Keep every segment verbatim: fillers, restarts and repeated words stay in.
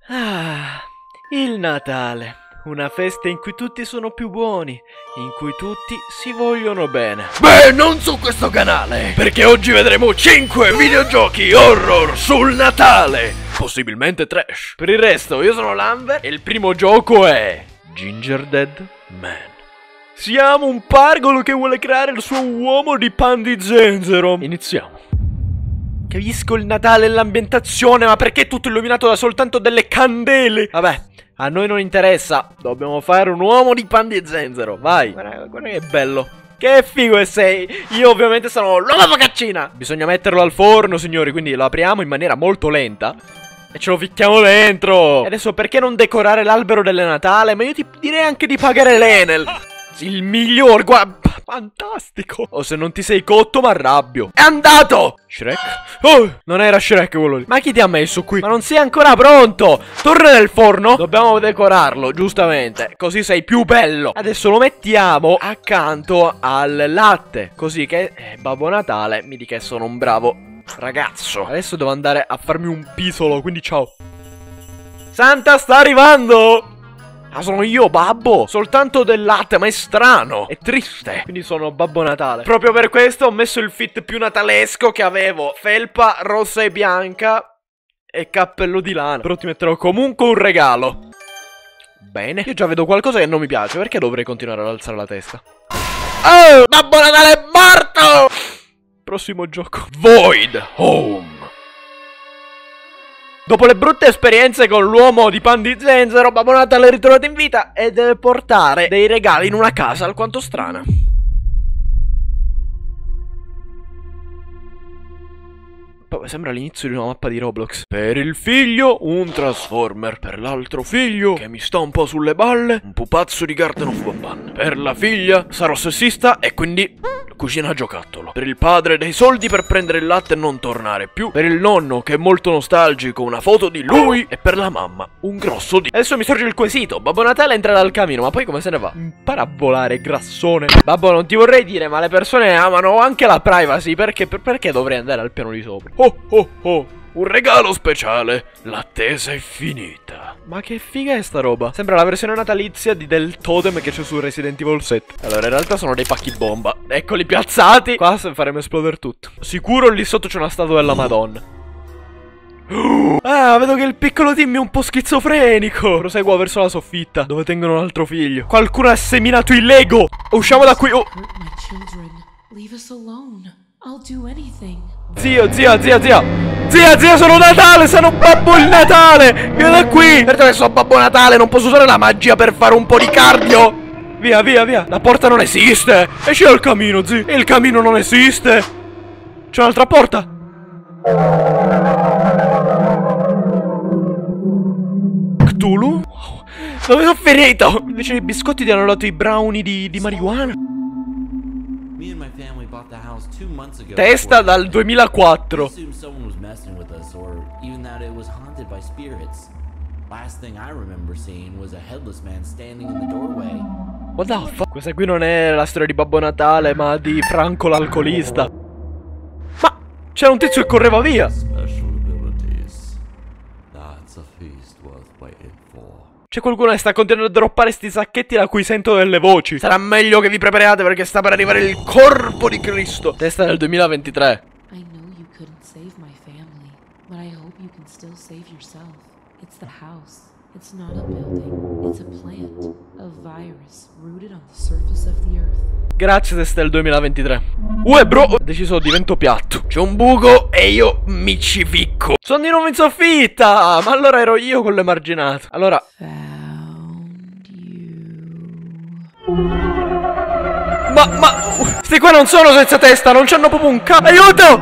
Ah, il Natale. Una festa in cui tutti sono più buoni, in cui tutti si vogliono bene. Beh, non su questo canale, perché oggi vedremo cinque videogiochi horror sul Natale, possibilmente trash. Per il resto, io sono Lambert e il primo gioco è Gingerdead Man. Siamo un pargolo che vuole creare il suo uomo di pan di zenzero. Iniziamo. Capisco il Natale e l'ambientazione, ma perché tutto illuminato da soltanto delle candele? Vabbè, a noi non interessa. Dobbiamo fare un uomo di pan di zenzero. Vai, guarda, guarda che bello. Che figo che sei. Io ovviamente sono l'uomo focaccina. Bisogna metterlo al forno, signori, quindi lo apriamo in maniera molto lenta e ce lo ficchiamo dentro. E adesso perché non decorare l'albero del Natale? Ma io ti direi anche di pagare l'Enel. Il miglior, guarda, fantastico. O se non ti sei cotto mi arrabbio. È andato! Shrek? Oh, non era Shrek quello lì. Ma chi ti ha messo qui? Ma non sei ancora pronto. Torna nel forno. Dobbiamo decorarlo, giustamente, così sei più bello. Adesso lo mettiamo accanto al latte, così che eh, Babbo Natale mi dica che sono un bravo ragazzo. Adesso devo andare a farmi un pisolo, quindi ciao. Santa sta arrivando. Ah, sono io, babbo. Soltanto del latte, ma è strano. È triste. Quindi sono Babbo Natale. Proprio per questo ho messo il fit più natalesco che avevo. Felpa rossa e bianca e cappello di lana. Però ti metterò comunque un regalo. Bene. Io già vedo qualcosa che non mi piace. Perché dovrei continuare ad alzare la testa? Oh, Babbo Natale è morto. Prossimo gioco. Void Home. Dopo le brutte esperienze con l'uomo di pan di zenzero, Babbo Natale è ritrovato in vita e deve portare dei regali in una casa alquanto strana. Poi sembra l'inizio di una mappa di Roblox. Per il figlio un Transformer. Per l'altro figlio, che mi sta un po' sulle balle, un pupazzo di Garden of Bamban. Per la figlia sarò sessista e quindi cucina giocattolo. Per il padre dei soldi per prendere il latte e non tornare più. Per il nonno che è molto nostalgico una foto di lui. E per la mamma un grosso di... Adesso mi sorge il quesito. Babbo Natale entra dal camino, ma poi come se ne va? Impara a volare, grassone. Babbo, non ti vorrei dire, ma le persone amano anche la privacy. Perché, per, perché dovrei andare al piano di sopra? Oh oh oh, un regalo speciale. L'attesa è finita. Ma che figa è sta roba? Sembra la versione natalizia di del totem che c'è su Resident Evil sette. Allora, in realtà sono dei pacchi bomba. Eccoli piazzati. Qua faremo esplodere tutto. Sicuro lì sotto c'è una statua della Madonna. Ah, vedo che il piccolo Timmy è un po' schizofrenico. Proseguo verso la soffitta, dove tengono un altro figlio. Qualcuno ha seminato il Lego. Usciamo da qui. Oh. Zio, zia, zia, zia. Zia, zia, sono Natale, sono Babbo il Natale. Vieni da qui. Perché adesso sono Babbo Natale, non posso usare la magia per fare un po' di cardio. Via, via, via. La porta non esiste. E c'è il camino, zio. Il camino non esiste. C'è un'altra porta. Cthulhu? Dove sono finito? Invece dei biscotti ti hanno dato i brownie di, di marijuana. Testa dal duemilaquattro. What the fuck? Questa qui non è la storia di Babbo Natale, ma di Franco l'alcolista. Ma c'era un tizio che correva via. C'è qualcuno che sta continuando a droppare sti sacchetti da cui sento delle voci. Sarà meglio che vi prepariate perché sta per arrivare il corpo di Cristo. Testa del duemilaventitré. I know you couldn't save my family, but I hope you can still save yourself. It's the house. It's not a building. It's a plant. A virus rooted on the surface of the earth. Grazie, testa del duemilaventitré. Uè, bro, ho deciso divento piatto. C'è un buco e io mi ci ficco. Sono di nuovo in soffitta. Ma allora ero io con l'emarginato. Allora Ma, ma sti qua non sono senza testa. Non c'hanno proprio un c***o. Aiuto.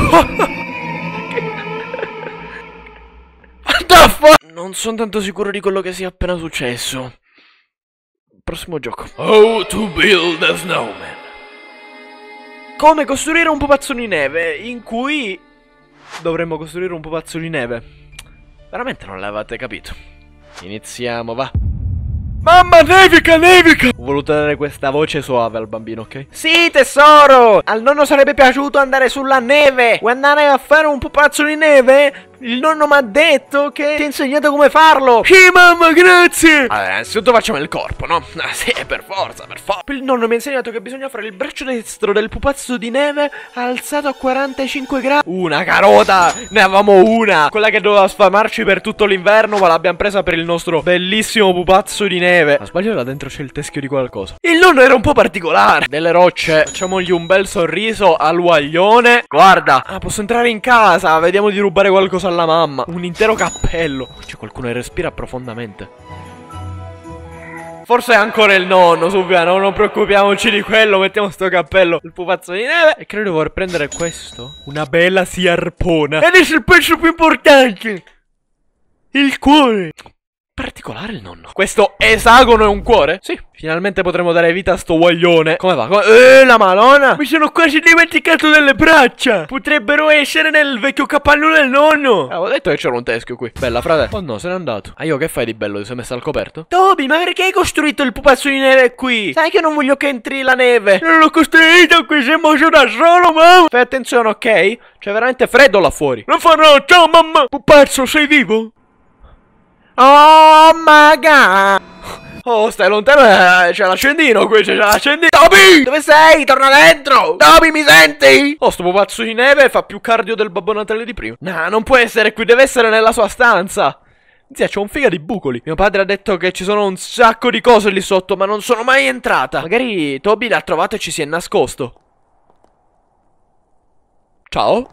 What the fuck? Non sono tanto sicuro di quello che sia appena successo. Prossimo gioco. How to build a snowman. Come costruire un pupazzo di neve, in cui dovremmo costruire un pupazzo di neve. Veramente non l'avete capito. Iniziamo, va. Mamma, nevica, nevica. Ho voluto dare questa voce suave al bambino, ok? Sì, tesoro! Al nonno sarebbe piaciuto andare sulla neve. Vuoi andare a fare un pupazzo di neve? Il nonno mi ha detto che ti ha insegnato come farlo. Sì, mamma, grazie. Allora, innanzitutto facciamo il corpo, no? Ah, sì, per forza, per forza. Il nonno mi ha insegnato che bisogna fare il braccio destro del pupazzo di neve alzato a quarantacinque gradi. Una carota! Ne avevamo una! Quella che doveva sfamarci per tutto l'inverno, ma l'abbiamo presa per il nostro bellissimo pupazzo di neve. Ma sbaglio, là dentro c'è il teschio di qualcosa. Il nonno era un po' particolare. Delle rocce. Facciamogli un bel sorriso al guaglione. Guarda. Ah, posso entrare in casa. Vediamo di rubare qualcosa alla mamma. Un intero cappello. C'è qualcuno che respira profondamente. Forse è ancora il nonno, subito, no? Non preoccupiamoci di quello. Mettiamo sto cappello, il pupazzo di neve. E credo di voler prendere questo. Una bella siarpona. Ed è il pezzo più importante. Il cuore. Particolare il nonno. Questo esagono è un cuore? Sì. Finalmente potremo dare vita a sto guaglione. Come va? Come... Eh, la malona. Mi sono quasi dimenticato delle braccia. Potrebbero essere nel vecchio cappello del nonno. Avevo detto che c'era un teschio qui. Bella, frate. Oh no, se n'è andato. Ah, io che fai di bello? Ti sei messo al coperto? Toby, ma perché hai costruito il pupazzo di neve qui? Sai che non voglio che entri la neve. Non l'ho costruito qui, siamo giù da solo, mamma. Fai attenzione, ok? C'è veramente freddo là fuori. Lo farò, ciao mamma. Pupazzo, sei vivo? Oh my god. Oh, stai lontano, eh, c'è l'accendino qui, c'è l'accendino. Toby! Dove sei? Torna dentro! Toby, mi senti? Oh, sto pupazzo di neve fa più cardio del Babbo Natale di prima. Nah, non può essere qui, deve essere nella sua stanza. Zia, c'ho un figa di bucoli. Mio padre ha detto che ci sono un sacco di cose lì sotto, ma non sono mai entrata. Magari Toby l'ha trovato e ci si è nascosto. Ciao?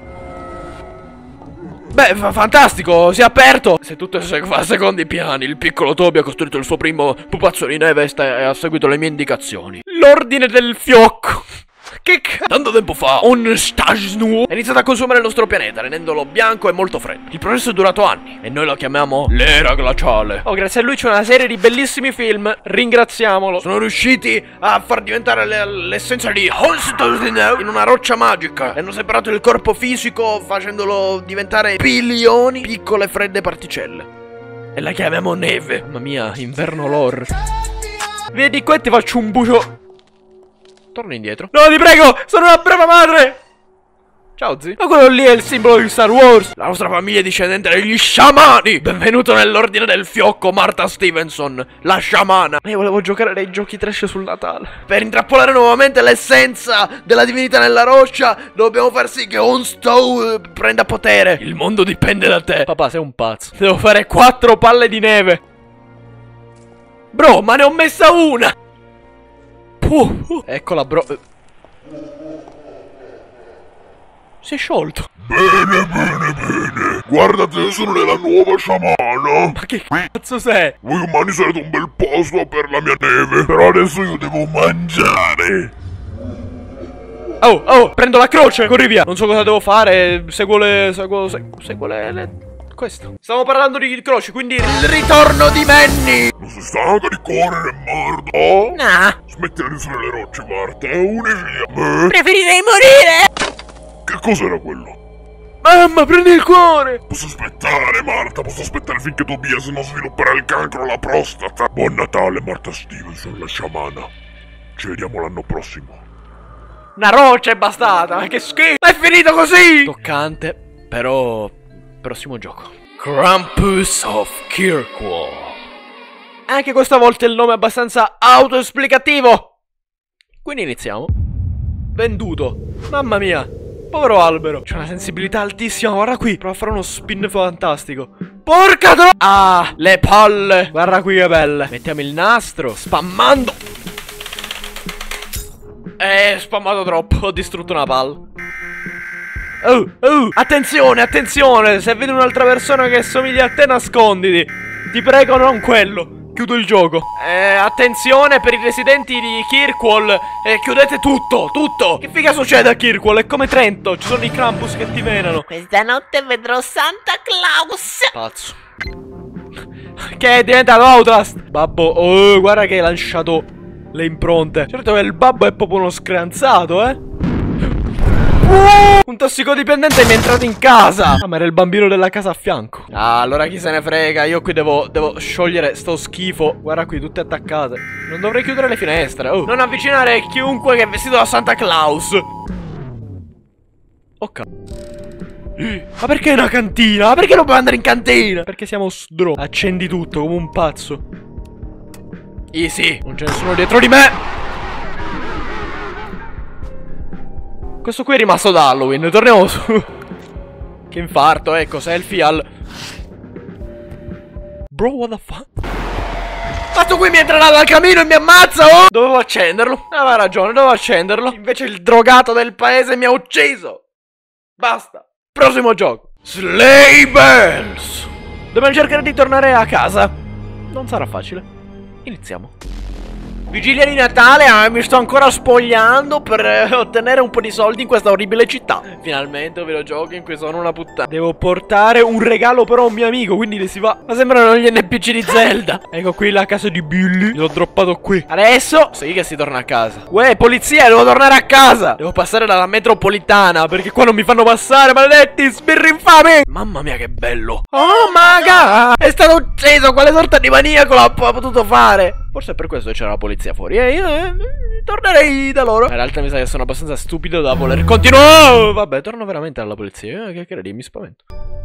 Beh, fa fantastico, si è aperto. Se tutto va a secondi piani, il piccolo Toby ha costruito il suo primo pupazzo di neve e ha seguito le mie indicazioni. L'ordine del fiocco. Che c***o? Tanto tempo fa, un stage ha iniziato a consumare il nostro pianeta, rendendolo bianco e molto freddo. Il processo è durato anni e noi lo chiamiamo l'era glaciale. Oh, grazie a lui c'è una serie di bellissimi film, ringraziamolo. Sono riusciti a far diventare l'essenza di Holston in una roccia magica. E hanno separato il corpo fisico facendolo diventare bilioni piccole fredde particelle. E la chiamiamo neve. Mamma mia, inverno lore. Vedi qua e ti faccio un bucio. Torno indietro. No, ti prego, sono una brava madre. Ciao, zi. Ma quello lì è il simbolo di Star Wars. La nostra famiglia è discendente degli sciamani. Benvenuto nell'ordine del fiocco, Martha Stevenson, la sciamana. Io volevo giocare dei giochi trash sul Natale. Per intrappolare nuovamente l'essenza della divinità nella roccia, dobbiamo far sì che un Stow prenda potere. Il mondo dipende da te. Papà, sei un pazzo. Devo fare quattro palle di neve. Bro, ma ne ho messa una. Uh, uh, eccola, bro. Si è sciolto. Bene, bene, bene. Guardate, sono nella nuova sciamana. Ma che cazzo sei? Voi umani sarete un bel posto per la mia neve. Però adesso io devo mangiare. Oh, oh, prendo la croce. Corri via. Non so cosa devo fare. Seguo le... Seguo... Seguo, seguo le... le... Questo. Stiamo parlando di croci, quindi il ritorno di Manny. Non sei stanca di correre, Marta? Nah. Smettila di usare le rocce, Marta. Unisci a me. Preferirei morire. Che cos'era quello? Mamma, prendi il cuore. Posso aspettare, Marta. Posso aspettare finché Tobias non svilupperà il cancro alla prostata. Buon Natale, Martha Stevenson, la sciamana. Ci vediamo l'anno prossimo. Una roccia è bastata. Ma che schifo. È finito così. Toccante, però... Prossimo gioco. Krampus of Kirkwall. Anche questa volta il nome è abbastanza autoesplicativo. Quindi iniziamo. Venduto. Mamma mia. Povero albero. C'è una sensibilità altissima. Guarda qui. Prova a fare uno spin fantastico. Porca tro... Ah, le palle. Guarda qui che belle. Mettiamo il nastro. Spammando. Eh, spammato troppo. Ho distrutto una palla. Oh, oh, attenzione, attenzione. Se vedi un'altra persona che somiglia a te, nasconditi. Ti prego, non quello. Chiudo il gioco. Eh, attenzione per i residenti di Kirkwall. Eh, chiudete tutto, tutto. Che figa succede a Kirkwall? È come Trento. Ci sono i Krampus che ti menano. Questa notte vedrò Santa Claus. Pazzo. Che è diventato Outlast. Babbo, oh, guarda che hai lanciato le impronte. Certo che il babbo è proprio uno scranzato, eh. Uh, un tossicodipendente mi è entrato in casa. Ah, ma era il bambino della casa a fianco. Ah, allora chi se ne frega. Io qui devo, devo sciogliere sto schifo. Guarda qui, tutte attaccate. Non dovrei chiudere le finestre. Oh. Non avvicinare chiunque che è vestito da Santa Claus. Ok. Ma perché una cantina? Ma perché non puoi andare in cantina? Perché siamo sdro. Accendi tutto come un pazzo. Easy. Non c'è nessuno dietro di me. Questo qui è rimasto da Halloween. Torniamo su. Che infarto, ecco, selfie al... Bro, what the fuck? Questo qui mi entrerà dal camino e mi ammazza, oh! Dovevo accenderlo. Aveva ragione, dovevo accenderlo. Invece il drogato del paese mi ha ucciso. Basta. Prossimo gioco. Sleigh Bells. Dobbiamo cercare di tornare a casa. Non sarà facile. Iniziamo. Vigilia di Natale, eh, mi sto ancora spogliando per eh, ottenere un po' di soldi in questa orribile città. Finalmente un videogioco in cui sono una puttana. Devo portare un regalo però a un mio amico, quindi le si va. Ma sembrano gli N P C di Zelda. Ecco qui la casa di Billy. L'ho droppato qui. Adesso sì che si torna a casa. Uè, polizia, devo tornare a casa. Devo passare dalla metropolitana, perché qua non mi fanno passare, maledetti sbirri infami. Mamma mia che bello. Oh my god, è stato ucciso. Quale sorta di maniaco l'ha potuto fare? Forse è per questo che c'era la polizia fuori. E io eh, tornerei da loro. In realtà mi sa che sono abbastanza stupido da voler continuare. Vabbè, torno veramente alla polizia. Eh, che credi? Mi spavento.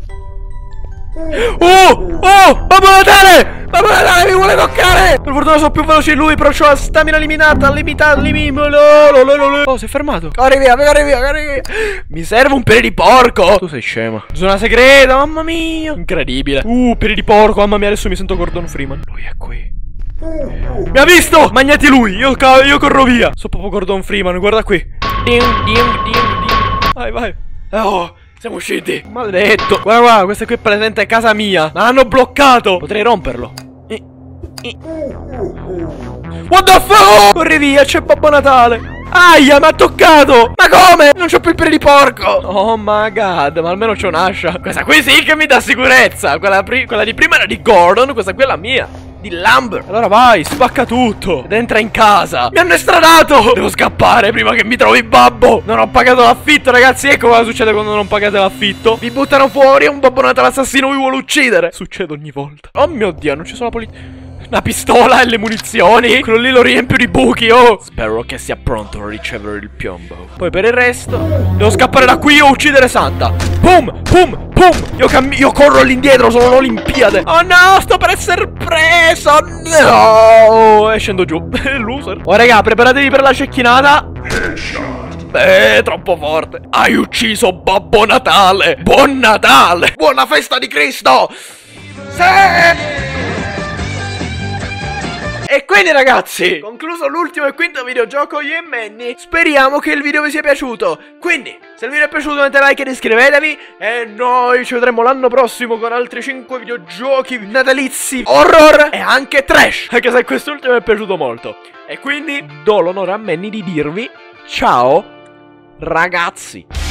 Oh! Oh! Babbo Natale! Babbo Natale mi vuole toccare! Per fortuna sono più veloce di lui, però ho la stamina limitata. Limitata, limitata. Oh, si è fermato. Corri via, corri via, corri via. Mi serve un pere di porco. Tu sei scema. Zona segreta, mamma mia. Incredibile. Uh, pere di porco, mamma mia, adesso mi sento Gordon Freeman. Lui è qui. Mi ha visto! Magnati lui! Io, io corro via! Sono proprio Gordon Freeman, guarda qui! Ding, ding, ding, ding. Vai, vai! Oh, siamo usciti! Maledetto! Guarda, guarda, questa qui è presente casa mia! Ma l'hanno bloccato! Potrei romperlo! Eh, eh. What the fuck? Corri via, c'è Babbo Natale! Aia, mi ha toccato! Ma come? Non c'ho più il pelo di porco! Oh my god, ma almeno c'ho un'ascia! Questa qui sì che mi dà sicurezza! Quella, quella di prima era di Gordon, questa qui è la mia! Di Lumber. Allora vai, spacca tutto ed entra in casa. Mi hanno estradato. Devo scappare prima che mi trovi babbo. Non ho pagato l'affitto, ragazzi. Ecco cosa succede quando non pagate l'affitto. Vi buttano fuori e un Babbo Natale assassino vi vuole uccidere. Succede ogni volta. Oh mio Dio, non ci sono la polizia. La pistola e le munizioni. Quello lì lo riempio di buchi, oh. Spero che sia pronto a ricevere il piombo. Poi per il resto devo scappare da qui o uccidere Santa. Pum, pum, pum. Io, io corro all'indietro, sono l'Olimpiade. Oh no, sto per essere preso. No. E scendo giù. Loser. Oh raga, preparatevi per la cecchinata. Beh, troppo forte. Hai ucciso Babbo Natale. Buon Natale. Buona festa di Cristo. Sì. E quindi ragazzi, concluso l'ultimo e quinto videogioco io e Manny. Speriamo che il video vi sia piaciuto. Quindi, se il video è piaciuto mettete like ed iscrivetevi. E noi ci vedremo l'anno prossimo con altri cinque videogiochi natalizi, horror e anche trash, anche se quest'ultimo è piaciuto molto. E quindi do l'onore a Manny di dirvi ciao ragazzi.